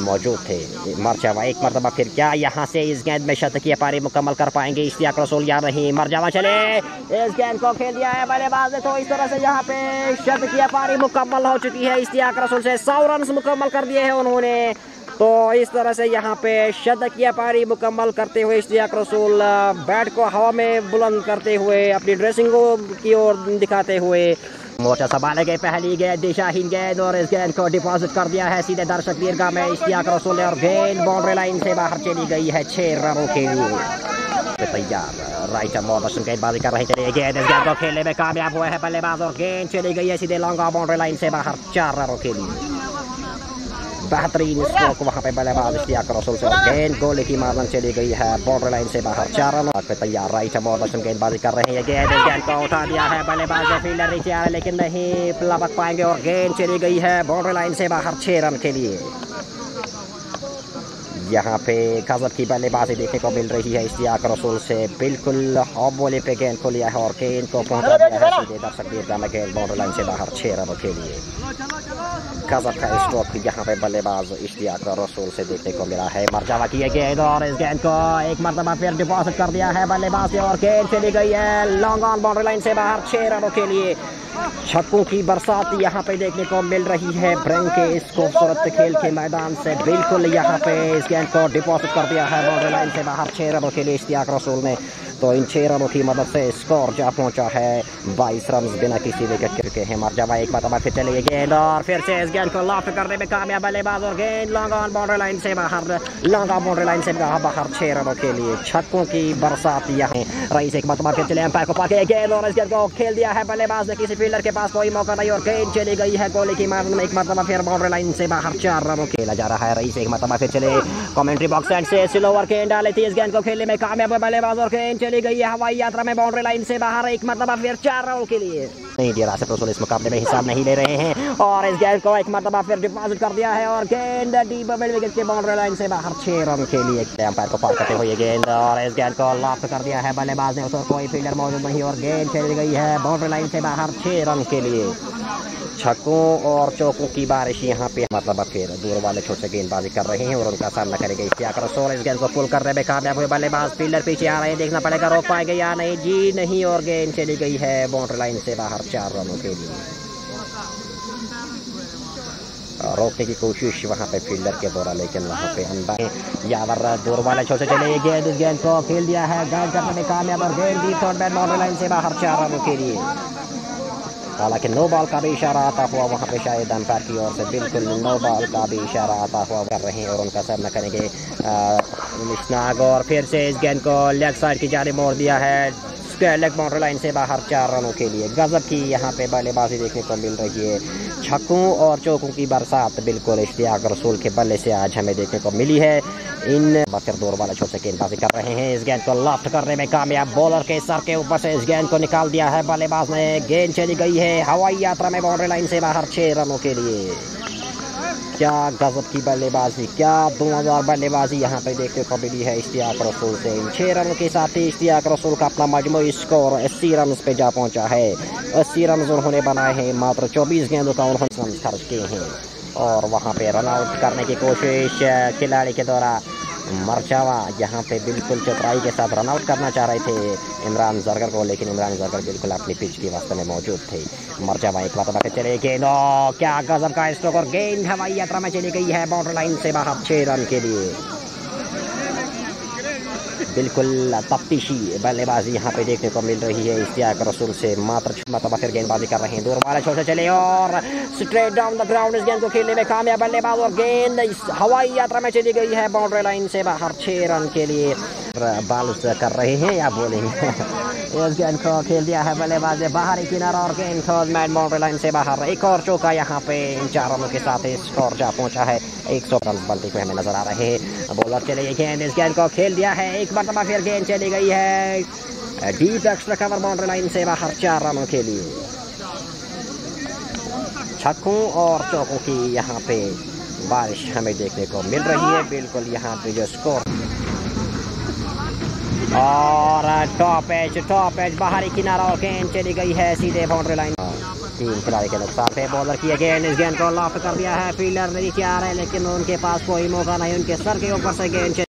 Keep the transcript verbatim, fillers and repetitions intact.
मौजूद थे। मरजावा एक मरतबा फिर क्या यहाँ से इस गेंद में शतकीय पारी मुकम्मल कर पाएंगे इश्तियाक रसूल या नहीं। मरजावा चले, इस गेंद को खेल दिया है बल्लेबाज ने, तो इस तरह से यहाँ पे शतकीय पारी मुकम्मल हो चुकी है इश्तियाक रसूल से। सौ रन मुकम्मल कर दिए हैं उन्होंने, तो इस तरह से यहाँ पे शतकीय पारी मुकम्मल करते हुए इश्तियाक रसूल बैट को हवा में बुलंद करते हुए अपनी ड्रेसिंग की ओर दिखाते हुए मोर्चा संभाले गए। पहली गेंद दिशाहीन गेंद और इस गेंद को डिपॉजिट कर दिया है सीधे दर्शक दीर्घा में इश्तियाक रसूल ने, और गेंद बाउंड्री लाइन से बाहर चली गई है छह रनों के लिए। तैयार राइट मोहम्मद गेंदबाजी कर रहे थे, गेंद इस गेंद को खेलने में कामयाब हुआ है बल्लेबाज और गेंद चली गई है सीधे लॉन्ग बाउंड्री लाइन से बाहर चार रनों के लिए। बेहतरीन स्ट्रोक वहाँ पे बल्लेबाज इश्तियाक रसूल से, गेंद गोले की मारन चली गई है बाउंड्री लाइन से बाहर चार रन पे। तैयार राइट मोहम्मद गेंदबाजी कर रहे हैं, गेंद इस गेंद को उठा दिया है बल्लेबाज ने, फील्डर नीचे आ रहे लेकिन नहीं लपक पाएंगे और गेंद चली गई है बाउंड्री लाइन से बाहर छह रन के लिए। यहाँ पे गजब की बल्लेबाजी देखने को मिल रही है इश्तियाक रसूल से, बिल्कुल ऑफ बॉले पे गेंद को लिया है और गेंद को पहुंचा दिया है सीधे दर्शक दीर्घा में, गेंद बाउंड्री लाइन से बाहर छह रनों के लिए। गजब का स्ट्रोक यहाँ पे बल्लेबाज इश्तियाक रसूल से देखने को मिला है। मरजावा की गेंद और इस गेंद को एक मरतबा फिर डिपॉजिट कर दिया है बल्लेबाज से और गेंद चली गई है लॉन्ग ऑन बाउंड्री लाइन से बाहर छह रनों के लिए। छक्कों की बरसात यहाँ पे देखने को मिल रही है ब्रेंग के इस खूबसूरत खेल के मैदान से। बिल्कुल यहाँ पे इस गेंद को डिपॉजिट कर दिया है बाउंड्री लाइन से बाहर छह रनों के लिए इश्तियाक रसूल ने, तो इन छह रनों की मदद से स्कोर जा पहुंचा है बाईस रन बिना किसी विकेट के चुके हैं। मरजावा एक मरतबा फिर चले गेंद और फिर से इस गेंद को लॉफ्ट करने में कामयाब बल्लेबाज और गेंद लॉन्ग ऑन बाउंड्री लाइन से बाहर लॉन्ग ऑन बाउंड्री लाइन से बाहर छह रनों के लिए। छक्कों की बरसात यहाँ रईस एक मरतबा फिर चले अंपायर को पाके गेंद और इस गेंद को खेल दिया है बल्लेबाज ने, किसी फील्डर के पास कोई मौका नहीं और गेंद चली गई है गोले की मारन में एक मरतबा फिर बाउंड्री लाइन से बाहर चार रनों खेला जा रहा है। रईस एक मरतबा फिर चले कमेंट्री बॉक्स साइड से स्लोवर गेंद डाली थी, इस गेंद को खेलने में कामयाब बल्लेबाज और गेंद चली गई है हवाई यात्रा में बाउंड्री लाइन से बाहर एक मरतबा फिर चार रनों के लिए। नहीं दिया राशिद रसूल इस मुकाबले में हिसाब नहीं ले रहे हैं और इस गेंद को एक मरतबा फिर डिपॉजिट कर दिया है और गेंद डीप मिड विकेट के बाउंड्री लाइन से बाहर छह रन के लिए। अंपायर को पार करते हुए गेंद और इस गेंद को लॉफ्ट कर दिया है बल्लेबाज ने, उस पर कोई फील्डर मौजूद नहीं और गेंद चली गई है बाउंड्री लाइन से बाहर छह रन के लिए। छक्कों और चौकों की बारिश यहाँ पे मतलब फिर दूर वाले छोटे से गेंदबाजी कर रहे हैं और उनका सामना करेंगे इश्तियाक रसूल। इस गेंद को पुल करने में कामयाब हुए बल्लेबाज, फील्डर पीछे आ रहे हैं, देखना पड़ेगा रोक पाएंगे या नहीं। जी नहीं और गेंद चली गई है बाउंड्री लाइन से बाहर चार रनों के लिए। रोकने की कोशिश वहाँ पे फील्डर के द्वारा, लेकिन वहाँ पे अंदर यावर दूर वाले छोटे चले गेंद इस गेंद को खेल दिया है, गाइड करने में कामयाब और गेंद भी थर्ड बैट बाउंड्री लाइन से बाहर चार रनों के लिए। हालांकि नो बॉल का भी इशारा आता हुआ वहाँ पे शायद अंपायर की ओर से बिल्कुल नो बॉल का भी इशारा आता हुआ कर रहे हैं और उनका सामना करेंगे मिशनाग और फिर से इस गेंद को लेग साइड की जानिब मोड़ दिया है लेग बाउंड्री लाइन से बाहर चार रनों के लिए। गजब की यहाँ पे बल्लेबाजी देखने को मिल रही है। छक्कों और चौकों की बरसात बिल्कुल इश्तियाक रसूल के बल्ले से आज हमें देखने को मिली है। इन बकर दौर वाले छोटे से गेंदबाजी कर रहे हैं, इस गेंद को लॉफ्ट करने में कामयाब, बॉलर के सर के ऊपर से इस गेंद को निकाल दिया है बल्लेबाज ने, गेंद चली गई है हवाई यात्रा में बाउंड्री लाइन से बाहर छह रनों के लिए। क्या गजब की बल्लेबाजी, क्या धुआंधार बल्लेबाजी यहाँ पे देखने को मिली है इश्तियाक रसूल से। इन छह रनों के साथ ही इश्तियाक रसूल का अपना मजमूई स्कोर अस्सी रन पे जा पहुंचा है। अस्सी रन उन्होंने बनाए हैं, मात्र चौबीस गेंदों का उन्होंने रन खर्च किए हैं और वहाँ पे रन आउट करने की कोशिश खिलाड़ी के द्वारा मरजावा यहाँ पे बिल्कुल चतुराई के साथ रन आउट करना चाह रहे थे इमरान जरगर को, लेकिन इमरान जरगर बिल्कुल अपनी पिच की वास्तव में मौजूद थे। मरजावा एक बार पे चले गेंद, क्या गजब का स्ट्रोक और गेंद हवाई यात्रा में चली गई है बाउंड्री लाइन से बाहर छह रन के लिए। बिल्कुल तफ्तीशी बल्लेबाजी यहाँ पे देखने को मिल रही है इश्तियाक रसूल से, मात्र मतलब फिर गेंदबाजी कर रहे हैं, दूर वाले छोटे चले और स्ट्रेट डाउन द ग्राउंड इस गेंद को खेलने में कामयाब बल्लेबाज और गेंद हवाई यात्रा में चली गई है बाउंड्री लाइन से बाहर छह रन के लिए। बॉल कर रहे हैं या बॉलिंग इस गेंद को खेल दिया है बल्लेबाज ने बाहरी किनारा और गेंद थर्ड मैन बाउंड्री लाइन से बाहर। एक और चौका यहाँ पे इन चार रनों के साथ स्कोर जा पहुंचा है, एक सौ रन बनते हुए हमें नजर आ रहे हैं। बॉलर चले गेंद, इस गेंद को खेल दिया है एक मरतबा फिर गेंद चली गई है deep extra cover boundary line से बाहर चार रनों के लिए। छक्कों और चौकों की यहाँ पे बारिश हमें देखने को मिल रही है। बिल्कुल यहाँ पे जो स्कोर और टॉप एज टॉप एज बाहरी किनारा और गेंद चली गई है सीधे बाउंड्री लाइन। तीन खिलाड़ी के नुकसान पे बॉलर की गेंद, इस गेंद को लॉफ्ट कर दिया है, फील्डर नहीं आ रहे लेकिन उनके पास कोई मौका नहीं, उनके सर के ऊपर से गेंद